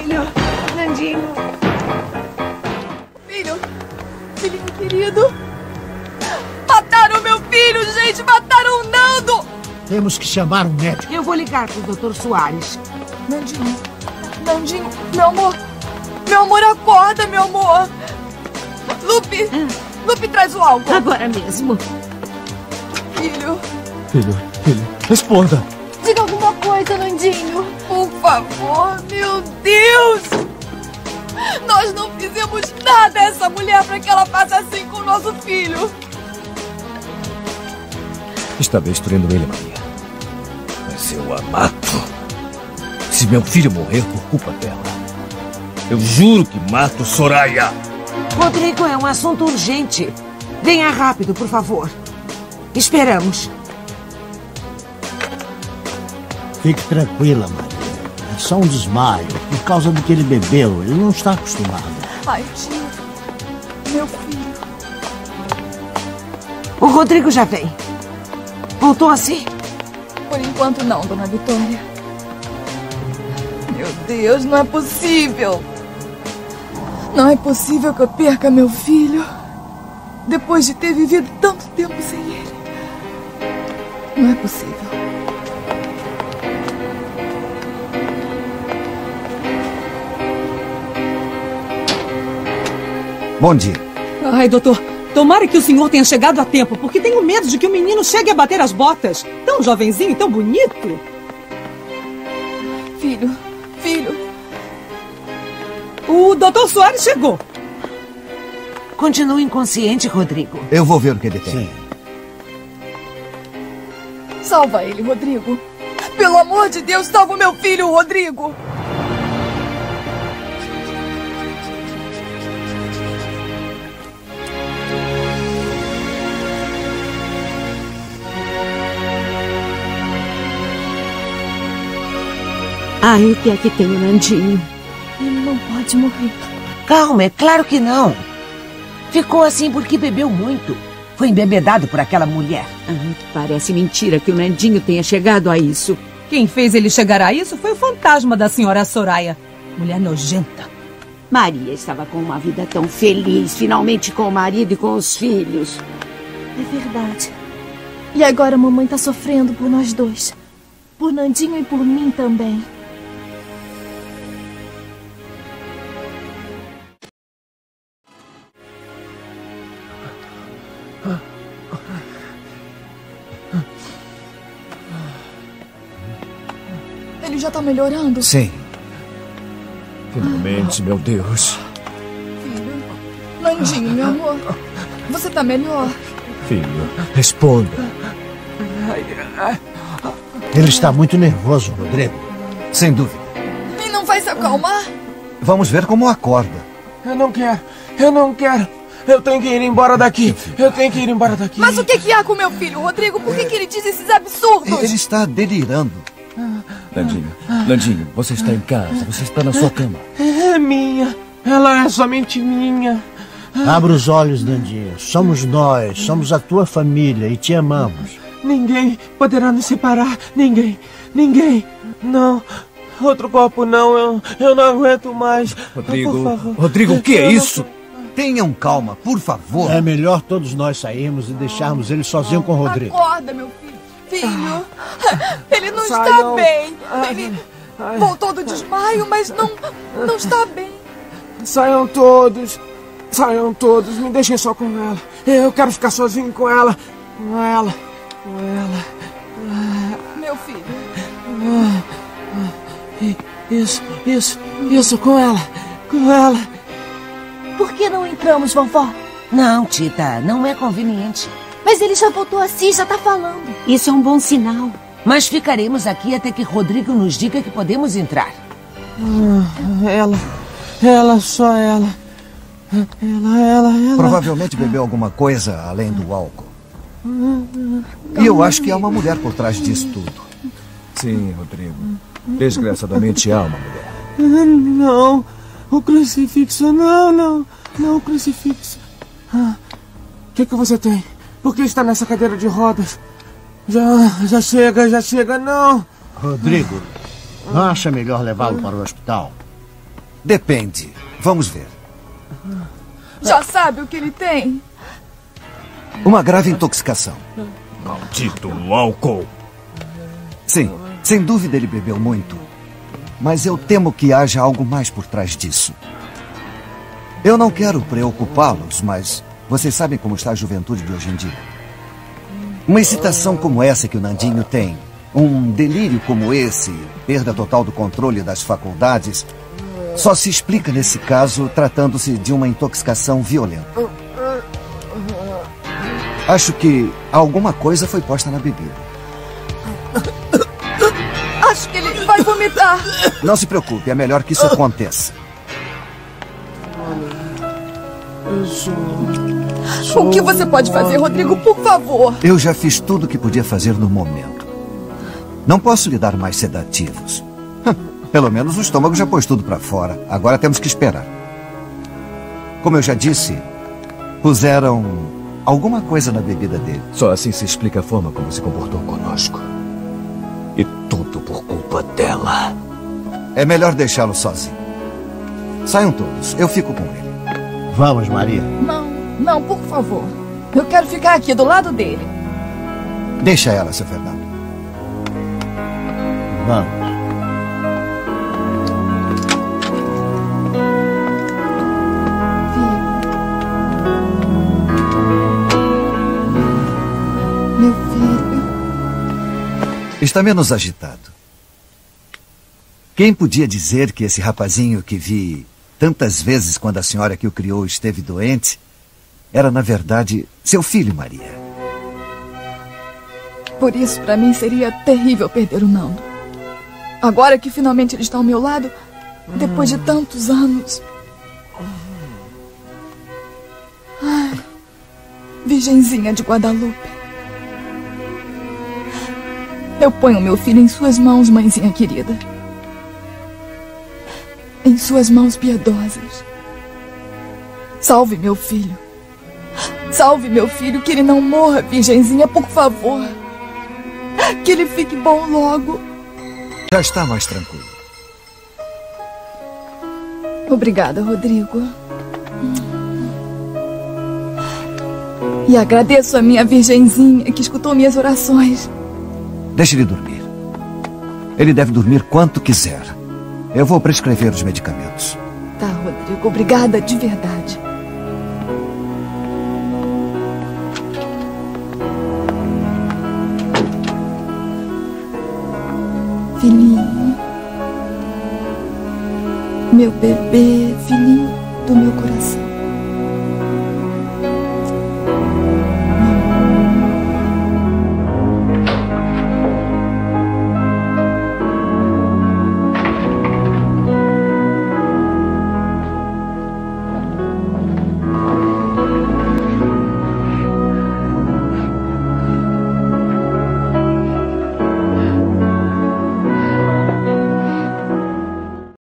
filho. Nandinho. Filhinho querido. Mataram meu filho, gente. Mataram o Nando. Temos que chamar um médico. Eu vou ligar pro Dr. Soares. Nandinho, meu amor. Meu amor, acorda, meu amor. Lupe, traz o álcool. Agora mesmo. Filho, responda. diga alguma coisa, Nandinho. Por favor, meu Deus. Nós não fizemos nada a essa mulher para que ela faça assim com o nosso filho. Está destruindo ele, Maria. Mas eu a mato. Se meu filho morrer por culpa dela, eu juro que mato Soraya. Rodrigo, é um assunto urgente. Venha rápido, por favor. Esperamos. Fique tranquila, Maria. É só um desmaio. Por causa do que ele bebeu. Ele não está acostumado. Ai, tio. Meu filho. O Rodrigo já vem. Voltou assim? Por enquanto não, dona Vitória. Meu Deus, não é possível. Não é possível que eu perca meu filho depois de ter vivido tanto tempo sem ele. Não é possível. Bom dia. Ai, doutor, tomara que o senhor tenha chegado a tempo, porque tenho medo de que o menino chegue a bater as botas. Tão jovenzinho e tão bonito. Filho. O doutor Soares chegou. Continua inconsciente, Rodrigo. Eu vou ver o que ele tem. Sim. Salva ele, Rodrigo. Pelo amor de Deus, salva o meu filho, Rodrigo. Ai, o que é que tem o Nandinho? Ele não pode morrer. Calma, é claro que não. Ficou assim porque bebeu muito. Foi embebedado por aquela mulher. Ai, parece mentira que o Nandinho tenha chegado a isso. Quem fez ele chegar a isso foi o fantasma da senhora Soraya. Mulher nojenta. Maria estava com uma vida tão feliz, finalmente com o marido e com os filhos. É verdade. E agora a mamãe tá sofrendo por nós dois. Por Nandinho e por mim também. Ele já tá melhorando? Sim. Finalmente, meu Deus. Filho. Nandinho, meu amor. Você tá melhor? Filho, responda. Ele está muito nervoso, Rodrigo. Sem dúvida. E não vai se acalmar? Vamos ver como acorda. Eu não quero. Eu tenho que ir embora daqui. Mas o que há com meu filho, Rodrigo? Por que ele diz esses absurdos? Ele está delirando. Nandinho, você está em casa, você está na sua cama. É minha. Ela é somente minha. Abra os olhos, Nandinho. Somos nós, somos a tua família e te amamos. Ninguém poderá nos separar. Ninguém. Não. Outro copo não. Eu não aguento mais. Rodrigo, Por favor. Rodrigo, o que é isso? Tenham calma, por favor. É melhor todos nós sairmos e deixarmos ele sozinho com o Rodrigo. Acorda, meu filho. Filho. Ele não está Saiam. bem. Ele voltou do desmaio, mas não está bem. Saiam todos. Me deixem só com ela. Eu quero ficar sozinho com ela. Com ela. Meu filho. Isso, com ela. Por que não entramos, vovó? Não, Tita, não é conveniente. Mas ele já voltou assim, já tá falando. Isso é um bom sinal. Mas ficaremos aqui até que Rodrigo nos diga que podemos entrar. Só ela. Provavelmente bebeu alguma coisa além do álcool. E eu acho que há uma mulher por trás disso tudo. Sim, Rodrigo. Desgraçadamente há uma mulher. Não, o crucifixo, não, o crucifixo. O que você tem? Por que está nessa cadeira de rodas? Já chega, não. Rodrigo, não acha melhor levá-lo para o hospital? Depende. Vamos ver. Já sabe o que ele tem? Uma grave intoxicação. Maldito álcool! Sim, sem dúvida ele bebeu muito. Mas eu temo que haja algo mais por trás disso. Eu não quero preocupá-los, mas vocês sabem como está a juventude de hoje em dia. Uma excitação como essa que o Nandinho tem, um delírio como esse, perda total do controle das faculdades, só se explica nesse caso tratando-se de uma intoxicação violenta. Acho que alguma coisa foi posta na bebida. Acho que ele vai vomitar. Não se preocupe, é melhor que isso aconteça. O que você pode fazer, Rodrigo, por favor? Eu já fiz tudo o que podia fazer no momento. Não posso lhe dar mais sedativos. Pelo menos o estômago já pôs tudo para fora. Agora temos que esperar. Como eu já disse, puseram alguma coisa na bebida dele. Só assim se explica a forma como se comportou conosco. E tudo por culpa dela. É melhor deixá-lo sozinho. Saiam todos, eu fico com ele. Vamos, Maria. Não, por favor. Eu quero ficar aqui do lado dele. Deixa ela, seu Fernando. Vamos. Meu filho. Está menos agitado. Quem podia dizer que esse rapazinho que vi tantas vezes quando a senhora que o criou esteve doente era, na verdade, seu filho, Maria? Por isso, para mim, seria terrível perder o Nando. Agora que finalmente ele está ao meu lado, depois de tantos anos. Ai, Virgenzinha de Guadalupe. Eu ponho meu filho em suas mãos, mãezinha querida. Em suas mãos piedosas. Salve meu filho. Salve meu filho, que ele não morra, Virgenzinha, por favor. Que ele fique bom logo. Já está mais tranquilo. Obrigada, Rodrigo. E agradeço a minha Virgenzinha que escutou minhas orações. Deixe ele dormir. Ele deve dormir quanto quiser. Eu vou prescrever os medicamentos. Tá, Rodrigo. Obrigada de verdade. Filhinho. Meu bebê, filhinho do meu coração.